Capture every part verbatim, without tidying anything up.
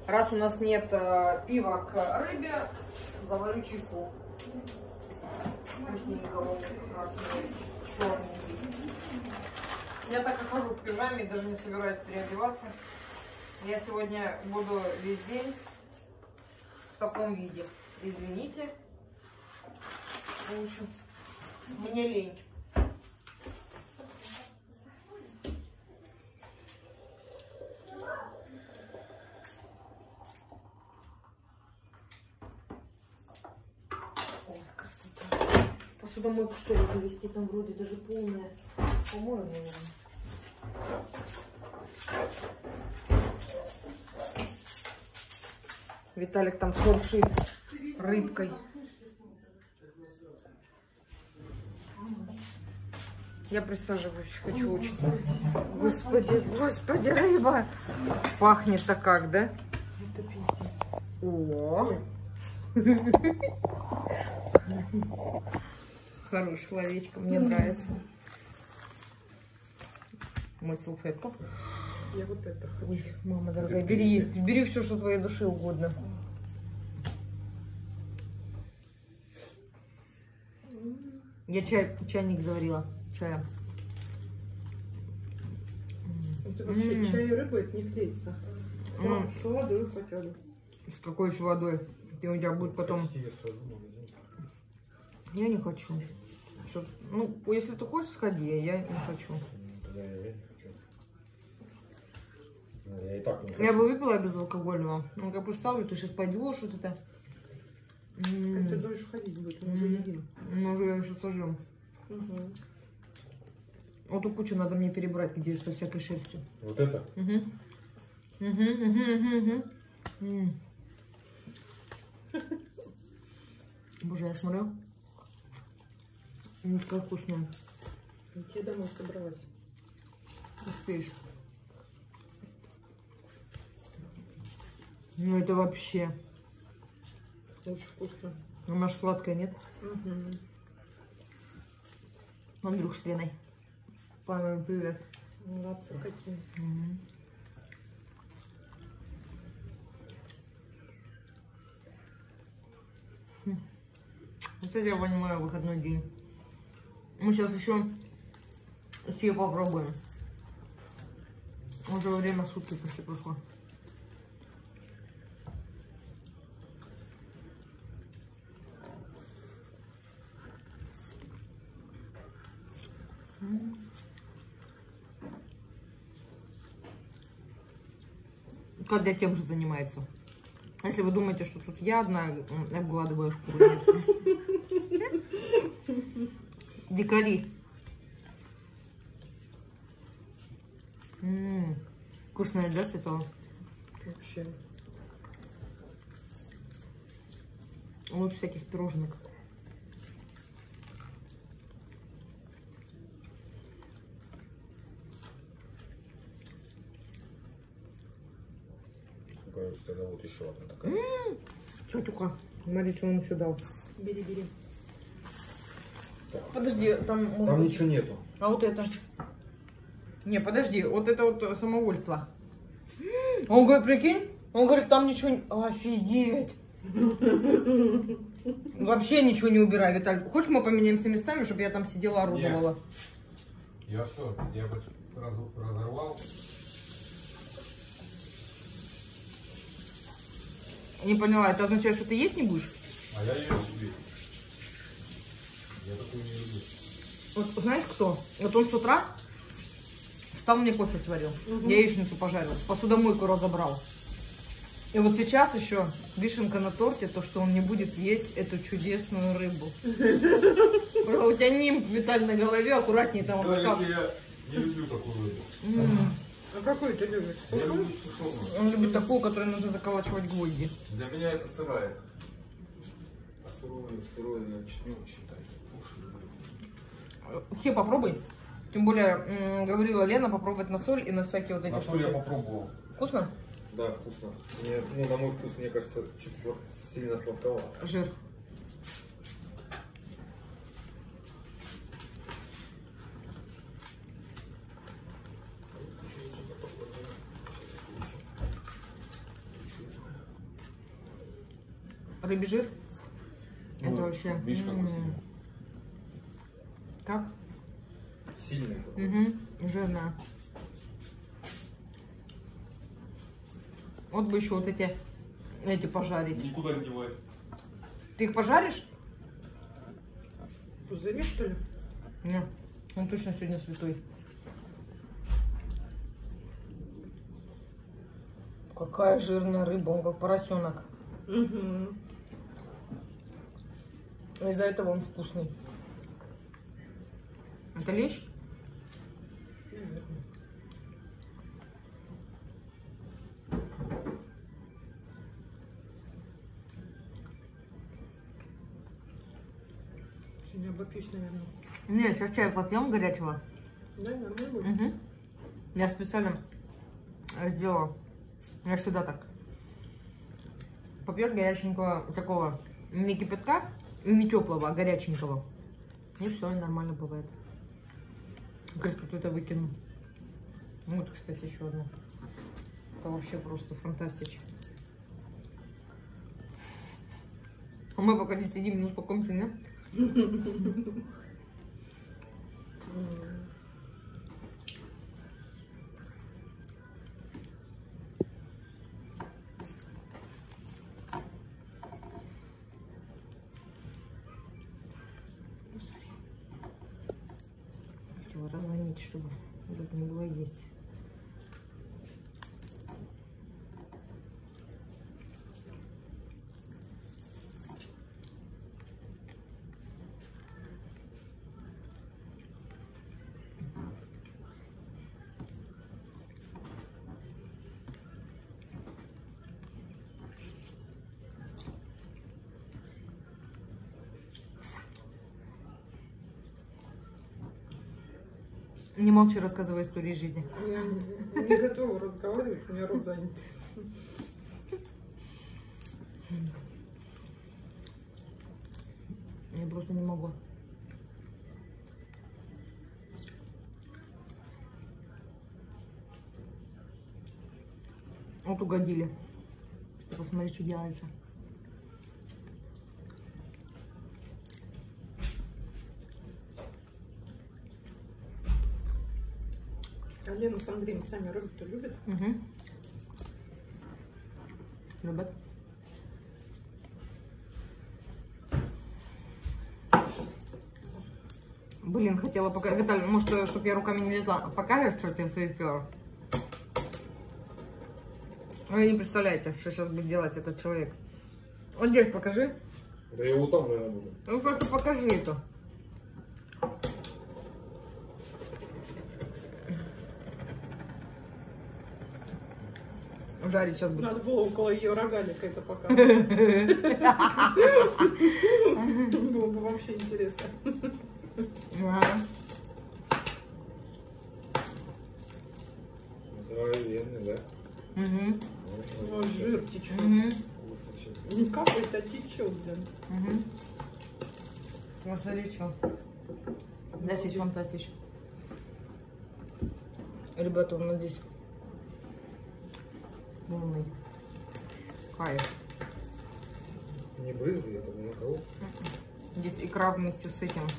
Раз у нас нет э, пива к рыбе, заварю чайку. Вкусненького, красного, черненький. Я так и хожу в пижаме, даже не собираюсь переодеваться. Я сегодня буду весь день в таком виде. Извините. В общем, мне лень. Ой, красота. Посудомойку что ли завести? Там вроде даже полная. По-моему, наверное. Виталик там шуршит рыбкой. Я присаживаюсь, хочу учиться. Господи, господи, рыба. Пахнет-то как, да? Это пиздец. О! Хорошее словечко, мне нравится. Мой салфетку. Я вот это хочу. Ой, мама дорогая, бери, бери все, что твоей душе угодно. Я чай, чайник заварила. Чая. Это вообще mm. чай и рыба, это не клеится. Mm. С водой хотя бы. С какой с водой? Ты у тебя будет потом... Я не хочу. Что... Ну, если ты хочешь, сходи, а я не хочу. Да, я не хочу. Я и так не хочу. Я бы выпила безалкогольного. Ну, как представлю, ты сейчас пойдешь, вот это... Как ты дольше ходить будет, он уже едим. Ну, уже я сейчас сожрем. Угу. Вот эту кучу надо мне перебрать, где со всякой шерстью. Вот это? Угу. Угу, угу, угу, угу. Боже, я смотрю. Ну, какая вкусная. Я домой собралась. Успеешь. Ну, это вообще. Очень вкусно. А маш сладкая, нет? Угу. Андрюх с Леной. Папа, привет. Молодцы какие. Угу. Вот это я понимаю, выходной день. Мы сейчас еще все попробуем. Уже время сутки почти прошло. Когда тем же занимается. Если вы думаете, что тут я одна обгладываю шкуру, нет. Дикари. М-м-м. Вкусная, да, Светлана? Вообще. Лучше всяких пирожных. Короче, тогда вот еще одна такая. М-м-м. Тетюка, смотри, что он еще дал. Бери, бери. Так. Подожди, там... Там может... ничего нету. А вот это? Не, подожди, вот это вот самовольство. Он говорит, прикинь? Он говорит, там ничего не... Офигеть! Вообще ничего не убирай, Виталь. Хочешь, мы поменяемся местами, чтобы я там сидела, орудовала? Нет. Я все, я раз, разорвал. Не поняла, это означает, что ты есть не будешь? А я ее люблю. Я такую не люблю. Вот знаешь кто? Вот он с утра встал, мне кофе сварил. Угу. Я яичницу пожарил, посудомойку разобрал. И вот сейчас еще вишенка на торте, то, что он не будет есть эту чудесную рыбу. У тебя нимб, Виталь, на голове, аккуратнее там. Я не люблю такую рыбу. А какой ты любишь? Я люблю сушеную. Он любит такую, которую нужно заколачивать гвозди. Для меня это сырая. А сырую, сырую я чуть не очень так. Все попробуй. Тем более, говорила Лена, попробовать на соль и на всякие вот эти... На соль я попробовал. Вкусно? Да, вкусно. Мне, ну, на мой вкус, мне кажется, чуть сильно сладковато. Жир. рыбий жир. Ну, Это вообще... видишь, как м-м. сильно. Как? Сильный. Угу, жирная. Вот бы еще вот эти, эти пожарить. Никуда не девай. Ты их пожаришь? Пузыри, что ли? Нет, он точно сегодня святой. Какая жирная рыба, он как поросенок. Угу. Из-за этого он вкусный. Это лещ? Сегодня обопьюсь, наверное. Не, сейчас чай попьем горячего. Да, нормально будет? Угу. Я специально сделала. Я всегда так. Попьешь горяченького такого, не кипятка и не теплого, а горяченького. И все, и нормально бывает. Говорит, тут это выкину. Вот, кстати, еще одно. Это вообще просто фантастич. А мы пока не сидим, не успокоимся, нет? Хотела разломить, чтобы удобно было есть. Не молчи, рассказывай истории жизни. Я не готова разговаривать, у меня рот занят. Я просто не могу. Вот угодили. Посмотри, что делается. А Лена с Андреем сами рыбу-то любят? Угу. Любят. Блин, хотела пока... Виталий, может, чтобы я руками не лезла. Покажешь, что ты сделала? Вы не представляете, что сейчас будет делать этот человек. Вот здесь покажи. Да я вот там, наверное, буду. Ну просто покажи это. Жарить сейчас будет. Надо было около ее рогалика это показывать. Было бы вообще интересно. Ага. Здоровенный, да? Угу. Ну, жир течет. Угу. Не капает, а течет, блин. Угу. Посмотри, что. Да, здесь фантастично. Ребята, у нас здесь полный кайф. Не брызгай, это не на кого. Здесь икра вместе с этим.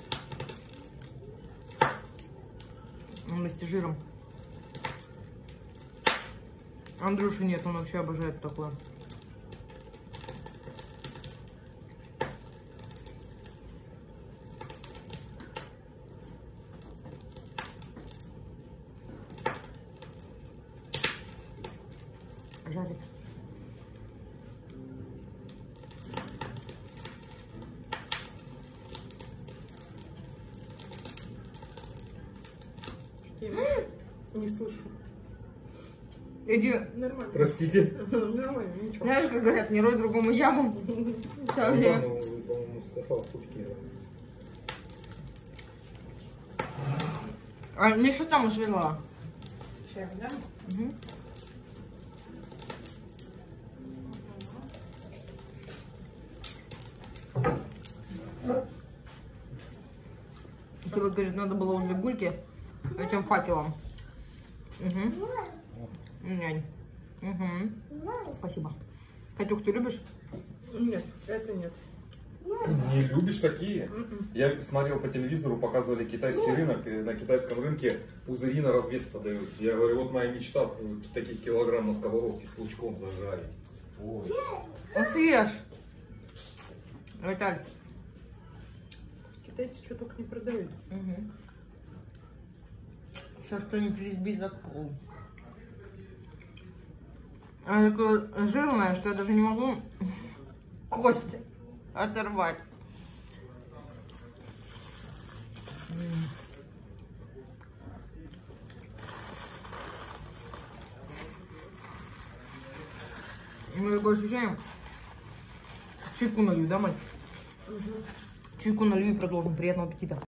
Вместе с жиром. Андрюши нет, он вообще обожает такое. Жарит. Я не слышу. Иди. Нормально. Простите. Нормально, ничего. Знаешь, как говорят, не рой другому яму. Ну, Там там, я. он, по-моему, сосал пучки. А Миша там свела. Чай, да? Угу. Тебе, говорит, надо было возле гульки этим факелом. Угу. Нянь. Угу. Спасибо. Катюх, ты любишь? Нет, это нет. Не любишь такие? М-м. Я смотрел по телевизору, показывали китайский рынок, и на китайском рынке пузыри на развес подают. Я говорю, вот моя мечта, таких килограмм на сковородке с лучком зажарить. Ой. Ну съешь. Виталь. Китайцы что только не продают. Угу. Все что-нибудь резьби за пол. Она такое жирное, что я даже не могу кости оторвать. У меня такое ощущение. Чайку налью, да, мать? Угу. Чайку налью и продолжим. Приятного аппетита.